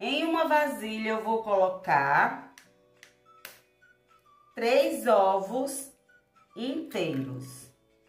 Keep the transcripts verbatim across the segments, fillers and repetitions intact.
Em uma vasilha eu vou colocar três ovos inteiros.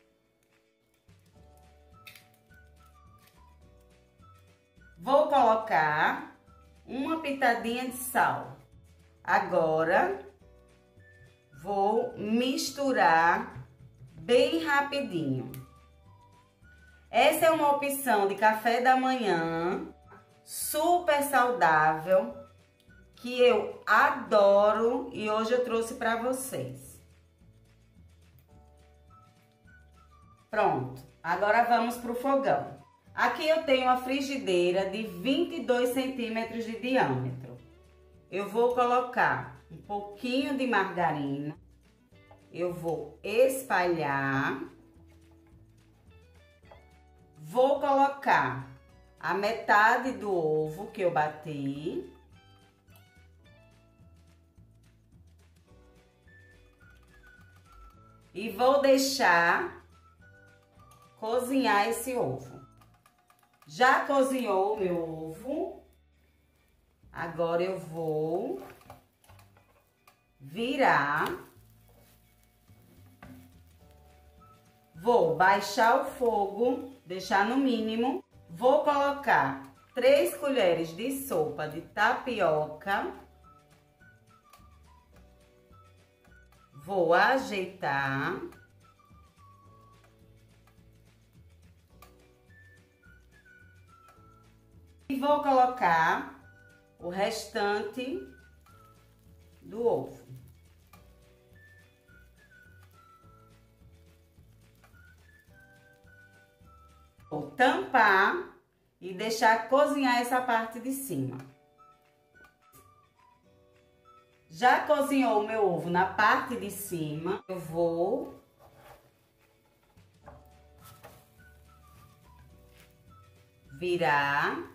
Vou colocar uma pitadinha de sal. Agora, vou misturar bem rapidinho. Essa é uma opção de café da manhã, super saudável, que eu adoro e hoje eu trouxe para vocês. Pronto, agora vamos pro fogão. Aqui eu tenho uma frigideira de vinte e dois centímetros de diâmetro. Eu vou colocar um pouquinho de margarina, eu vou espalhar, vou colocar a metade do ovo que eu bati, e vou deixar cozinhar esse ovo. Já cozinhou o meu ovo, agora eu vou virar, vou baixar o fogo, deixar no mínimo, vou colocar três colheres de sopa de tapioca, vou ajeitar. E vou colocar o restante do ovo. Vou tampar e deixar cozinhar essa parte de cima. Já cozinhou o meu ovo na parte de cima, eu vou virar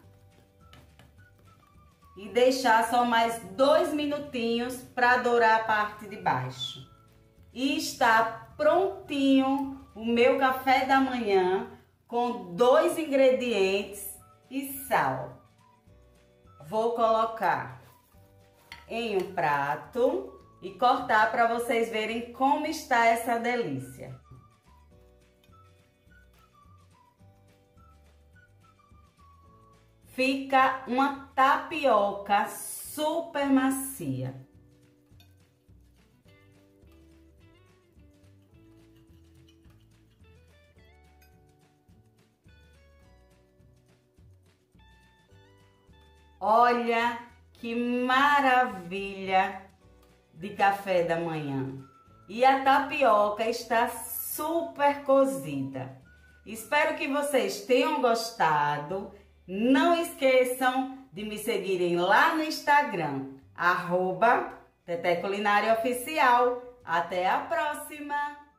e deixar só mais dois minutinhos para dourar a parte de baixo. E está prontinho o meu café da manhã com dois ingredientes e sal. Vou colocar em um prato e cortar para vocês verem como está essa delícia. Fica uma tapioca super macia. Olha que maravilha de café da manhã. E a tapioca está super cozida. Espero que vocês tenham gostado. Não esqueçam de me seguirem lá no Instagram, arroba Teté Culinária Oficial. Até a próxima!